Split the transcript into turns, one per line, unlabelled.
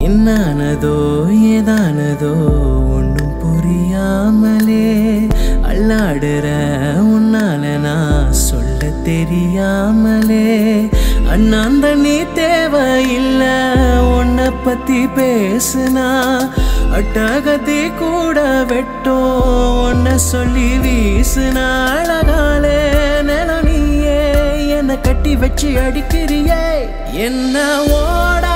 என்னானதோ ஏதானதோ ஒன்றும் புரியாமலே அல்லாடுற உன்னால நான் சொல்ல தெரியாமலே அண்ணாந்த நீ தேவையில்ல உன்னை பத்தி பேசுனா அட்டகத்தி கூட வெட்டும் உன்னை சொல்லி வீசுனா அழகாலே நில நீயே என்னை கட்டி வச்சு அடிக்கிறியே என்ன ஓட